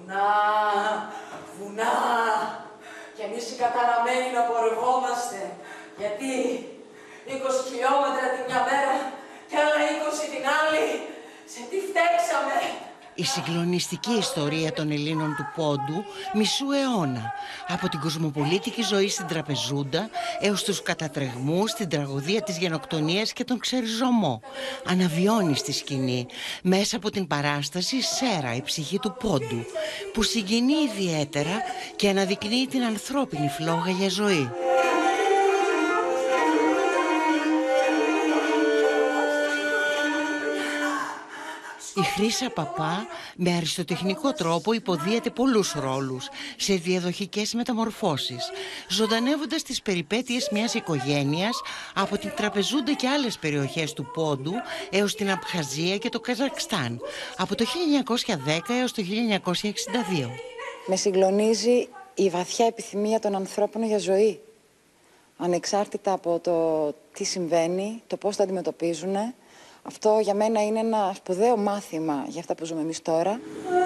βουνά, βουνά. Και εμείς οι καταραμένοι να πορευόμαστε. Γιατί 20 χιλιόμετρα τη μια μέρα και άλλα 20 την άλλη. Σε τι φταίξαμε. Η συγκλονιστική ιστορία των Ελλήνων του Πόντου μισού αιώνα, από την κοσμοπολίτικη ζωή στην τραπεζούντα έως τους κατατρεγμούς, την τραγωδία της γενοκτονίας και τον ξεριζωμό, αναβιώνει στη σκηνή μέσα από την παράσταση «Σέρα, η ψυχή του Πόντου», που συγκινεί ιδιαίτερα και αναδεικνύει την ανθρώπινη φλόγα για ζωή. Η Χρύσα Παπά με αριστοτεχνικό τρόπο υποδίεται πολλούς ρόλους σε διαδοχικές μεταμορφώσεις, ζωντανεύοντας τις περιπέτειες μιας οικογένειας από την Τραπεζούντα και άλλες περιοχές του Πόντου έως την Απχαζία και το Καζακστάν, από το 1910 έως το 1962. Με συγκλονίζει η βαθιά επιθυμία των ανθρώπων για ζωή, ανεξάρτητα από το τι συμβαίνει, το πώς το αντιμετωπίζουν. Αυτό για μένα είναι ένα σπουδαίο μάθημα για αυτά που ζούμε εμείς τώρα.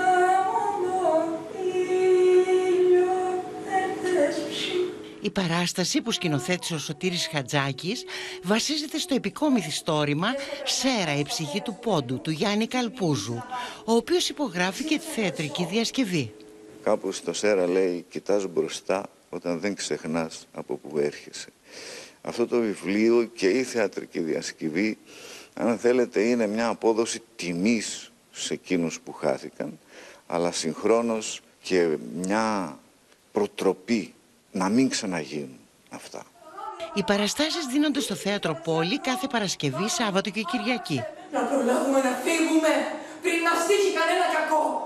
Η παράσταση που σκηνοθέτησε ο Σωτήρης Χατζάκης βασίζεται στο επικό μυθιστόρημα «Σέρα, η ψυχή του Πόντου» του Γιάννη Καλπούζου, ο οποίος υπογράφει και τη θεατρική διασκευή. Κάπου στο Σέρα λέει «Κοιτάς μπροστά όταν δεν ξεχνάς από που έρχεσαι». Αυτό το βιβλίο και η θεατρική διασκευή, αν θέλετε, είναι μια απόδοση τιμής σε εκείνους που χάθηκαν, αλλά συγχρόνως και μια προτροπή να μην ξαναγίνουν αυτά. Οι παραστάσεις δίνονται στο Θέατρο Πόλη κάθε Παρασκευή, Σάββατο και Κυριακή. Να προλάβουμε να φύγουμε πριν μας τύχει κανένα κακό.